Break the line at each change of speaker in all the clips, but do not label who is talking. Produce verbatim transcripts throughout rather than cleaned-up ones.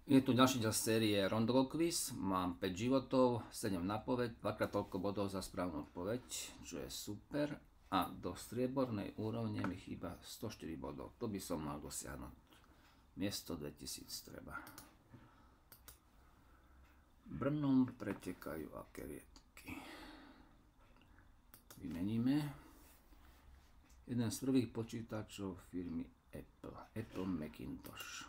Je tu ďalší diel série Rondolo Quiz, mám päť životov, sedem na povedť, dvakrát toľko bodov za správnu odpoveď, čo je super. A do striebornej úrovne mi chýba sto štyri bodov, to by som mal dosiahnuť. Miesto dvetisíc treba. Brnom pretekajú aké rieky. Vymeníme. Jeden z prvých počítačov firmy Apple, Apple Macintosh.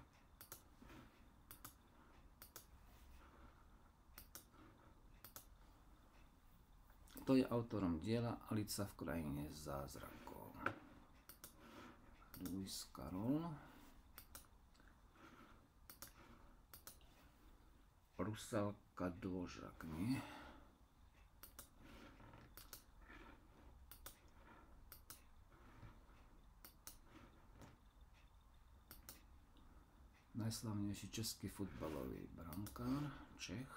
Kto je autorom diela Alica v krajine zázrakov? Lewis Carroll. Rusalka Dvořák, nie? Najslavnejší český futbalový brankár, Čech.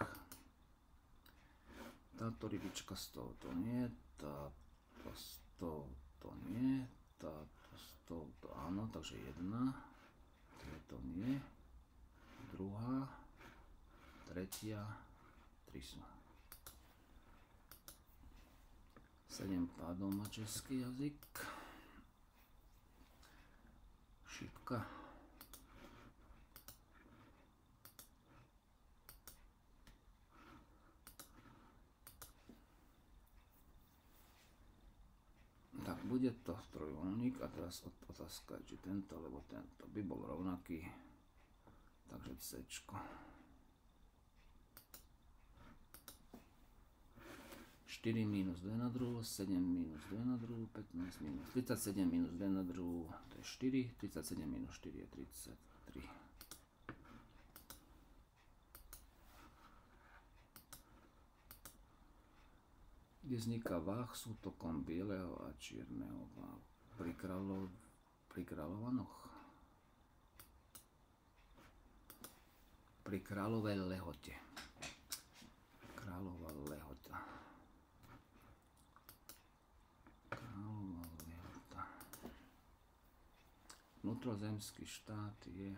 Táto rybička z tohoto nie, táto z tohoto nie, táto z tohoto áno, takže jedna, tieto nie, druhá, tretia, tri sú. sedem pádov má český jazyk. Šipka. Tak bude to trojuholník a teraz otázka je, či tento alebo tento by bol rovnaký, takže C-čko. štyri mínus dva na druhu, sedem mínus dva na druhu, pätnásť mínus tridsaťsedem mínus dva na druhu, to je štyri, tridsaťsedem mínus štyri je tridsaťtri. Kde vzniká váh sútokom bieleho a čierneho váhu? Pri, kráľov, pri kráľovanoch? Pri kráľovej lehote. Kráľová lehota. Kráľová lehota. Vnútrozemský štát je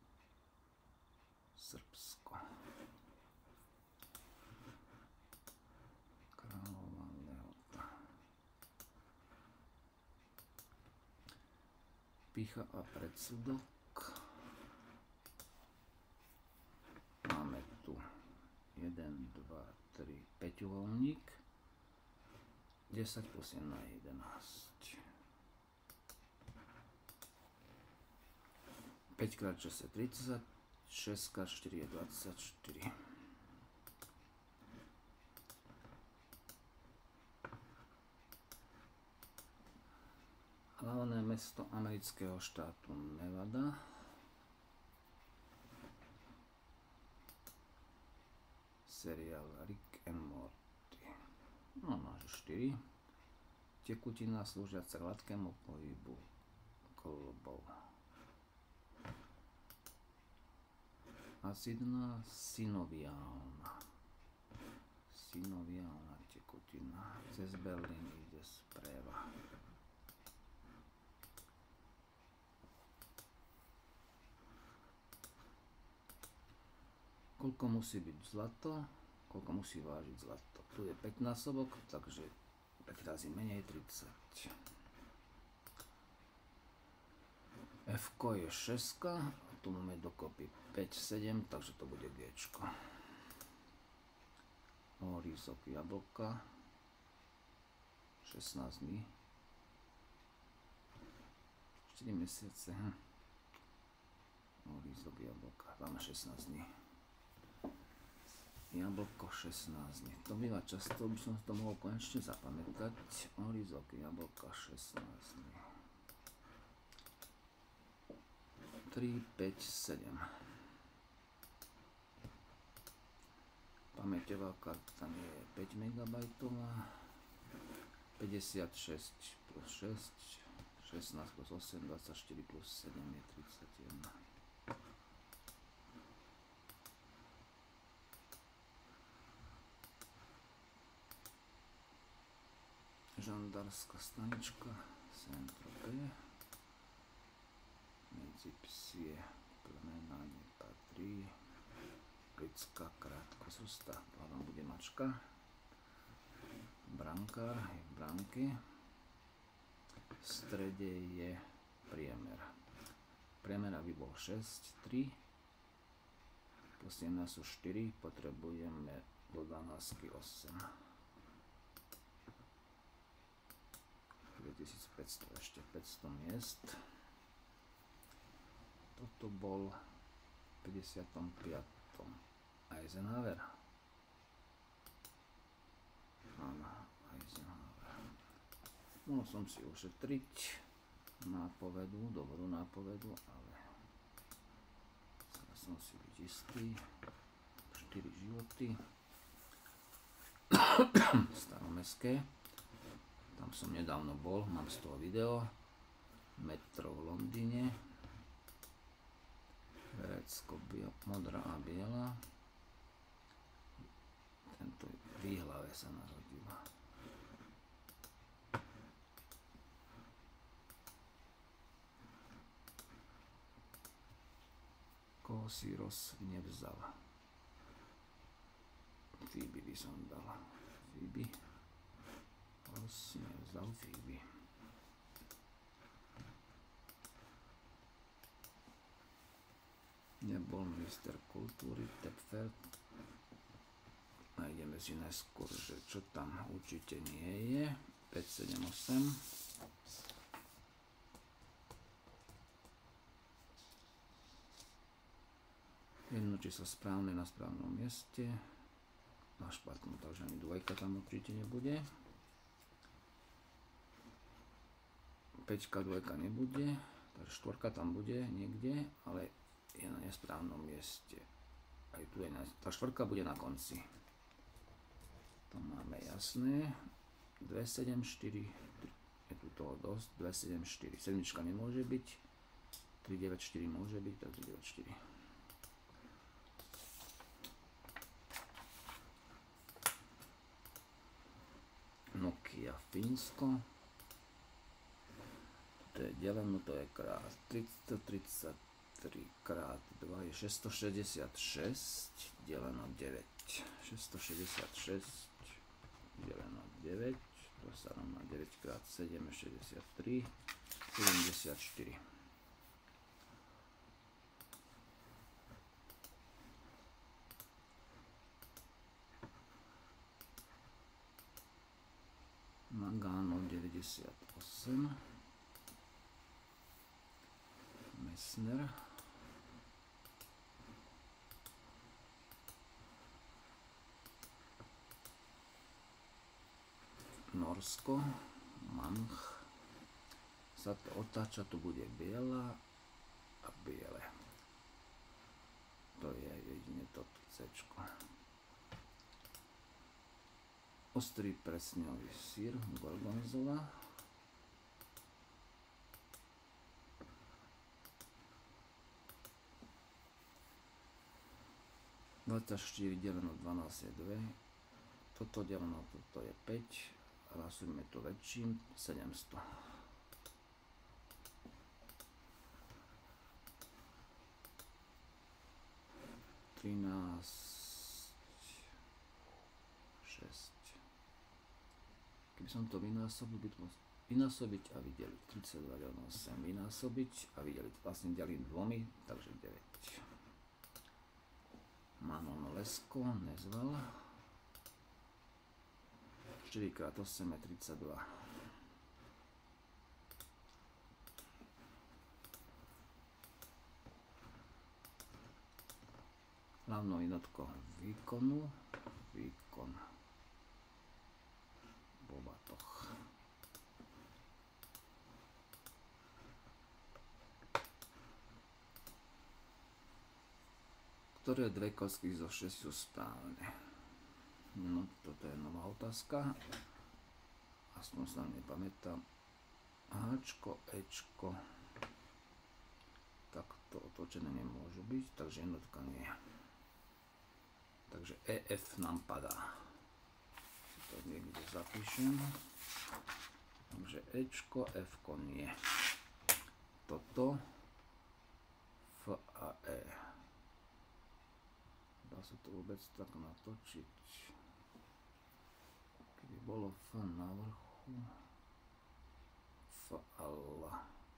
Srbsko. Kráľová lehota. Pýcha a predsudok. Máme tu jeden, dva, tri, päťuholník. desať plus jedna je jedenásť. päť krát šesť je tridsať, šesť krát štyri je dvadsaťštyri. Hlavné mesto amerického štátu Nevada. Seriál Rick and Morty. No, máš štyri. Tekutina slúžiaca hladkému pohybu kolbov. Acidná synoviálna. Synoviálna tekutina. Cez Berlín ide správa. Koľko musí byť zlato? Koľko musí vážiť zlato? Tu je päťnásobok, takže päť razy menej tridsať. F-ko je šesť, tu máme dokopy päť, sedem, takže to bude G-čko. Horizok jablka. šestnásť dní. štyri mesiace. Hm. Horizok jablka, máme šestnásť dní. Jablko šestnásť dní. To býva často, by som to mohol konečne zapamätať. Horizok jablka šestnásť dní. tri, päť, sedem. Pamäťová karta nie je päť megabajtová. päťdesiatšesť plus šesť, šestnásť plus osem, dvadsaťštyri plus sedem je tridsaťjeden. Žandárska stanička, Saint-Tropez. Medzi psie plemena nepatrí. ľudská krátkosrstá, hlavne bude mačka. Brankár je v bránke. V strede je priemer. Priemer by bol šesť, tri. Po sedemnásť sú štyri, potrebujeme do dvanásť osem. dvetisícpäťsto, ešte päťsto miest. Toto bol v päťdesiatom piatom Eisenhower. Áno, Eisenhower. Mohol som si ušetriť nápovedu, dobrú nápovedu, ale chcel som si byť istý. štyri životy. Staromestské. Tam som nedávno bol, mám z toho video. Metro v Londýne. Verecko modrá a biela. Tento v Výhlave sa narodila. Koho si Ross nevzal? Phoebe by som dala. Phoebe. Ross nevzal Phoebe. Nebol minister kultúry Tepfer. Nájdeme si najskôr, že čo tam určite nie je. päť, sedem, osem. Jedno číslo správne na správnom mieste. Na špatnom, takže ani dvojka tam určite nebude. Peťka, dvojka nebude. Takže štvorka tam bude niekde, ale je na nesprávnom mieste. Aj tu je na... Tá štvorka bude na konci. To máme jasné. dva, sedem, štyri. Je tu toho dosť. dva, sedem, štyri. sedmička nemôže byť. tri, deväť, štyri môže byť. Tak tri, deväť, štyri. Nokia Fínsko. To je deleno, to je krát tristotridsaťtri krát dva je šesťstošesťdesiatšesť deleno deväť. šesťstošesťdesiatšesť deleno deväť, to sa rovná deväť krát sedem je šesťdesiattri, sedemdesiatštyri. Nagano deväťdesiatosem. Messner. Norsko. Manch. Sa to otáča, tu bude biela a biele. To je jedine toto C-čko. Ostrý presňový syr, gorgonzola. dvadsaťštyri deleno dvanásť je dva. Toto deleno, toto je päť. Hlasujeme to väčším, sedemsto. trinásť, šesť. Keby som to vynásobil, by to vynásobiť a vydeliť. tridsaťdva deleno osem vynásobiť a vydeliť. Vlastne delím dvomi, takže deväť. Manon Lesko, nezval. štyri krát osem je tridsaťdva. Hlavnou jednotkou výkonu, výkon, Bobatoch. Ktoré dve kostky zo šesť sú správne? No, toto je nová otázka. Aspoň sa nepamätám. Háčko, Ečko. Takto otočené nemôžu byť, takže jednotka nie. Takže E F nám padá. Si to niekde zapíšem. Takže Ečko, Fko nie. Toto F a E. Dá sa to vôbec tak natočiť. Keby bolo F na vrchu. F, Allah.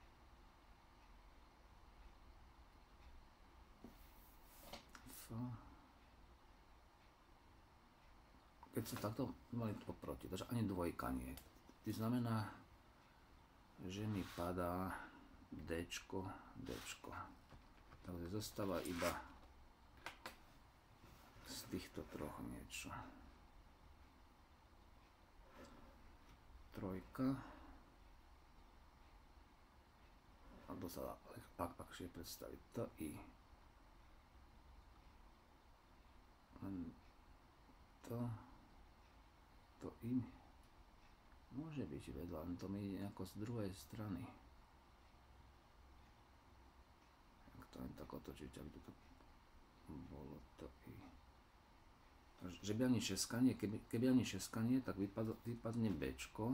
F. Keď sa takto mali oproti, takže ani dvojka nie. To znamená, že mi padá Dčko, Dčko. Takže zostáva iba z týchto troch niečo. Trojka. A to sa dá ľahšie predstaviť. To I. Len to, to I môže byť vedľa, len to mi ide nejako z druhej strany. Jak to len tak otočiť, aby to bolo to I. Takže, že by ani šeskanie, keby, keby ani šeskanie, tak vypad, vypadne Bčko.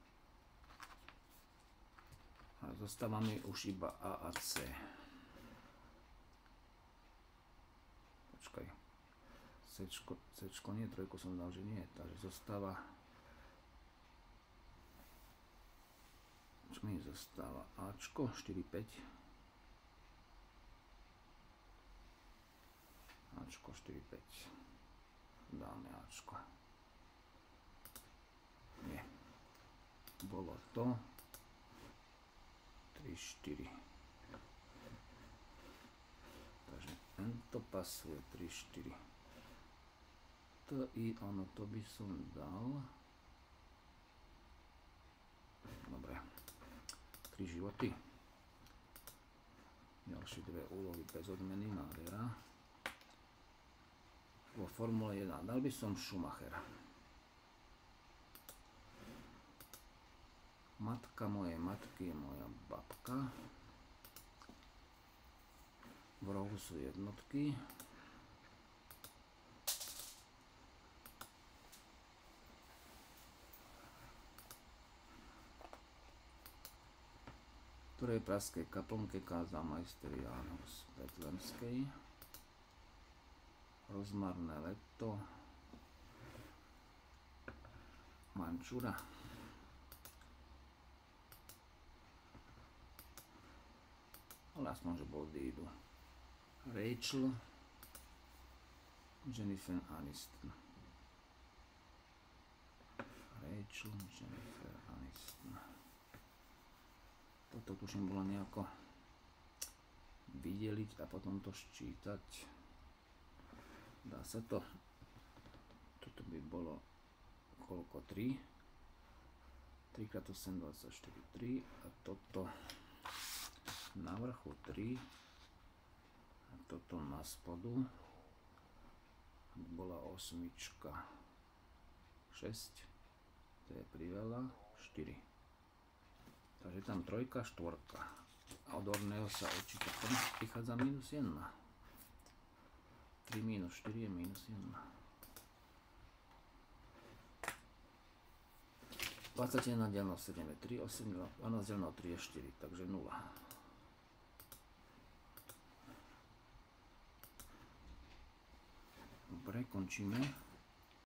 A zostáva mi už iba A a C. Počkaj. Cčko, Cčko nie, trojku som dal, že nie. Takže zostáva... Čo mi zostáva? Ačko, štyri, päť. Ačko, štyri, päť. Dáme Ačko. Nie. Bolo to... tri, štyri. Takže tento pasuje tri, štyri. To I, ono, to by som dal. Dobre. tri životy. Ďalšie dve úlohy bez odmeny, nádhera. Vo Formule jeden dal by som Schumacher. Matka mojej matky je moja babka. V rohu sú jednotky. V ktorej pražskej kaplnke kázal majster János Betlemskej. Rozmarné leto. Mančura. Ale aspoň, že body idú. Rachel, Jennifer Aniston. Rachel, Jennifer Aniston. Toto tuším bolo nejako vydeliť a potom to ščítať. Dá sa to. Toto by bolo koľko? tri. tri krát osem, dvadsaťštyri, tri. A toto na vrchu tri a toto na spodu bola osmička šesť, to je priveľa, štyri, takže tam trojka, štvorka a od orného sa určite prichádza minus jedna. tri minus štyri je minus jedna. dvadsaťjeden deleno sedem je tri, osem, dvanásť deleno tri je štyri, takže nula. Dobre, končíme.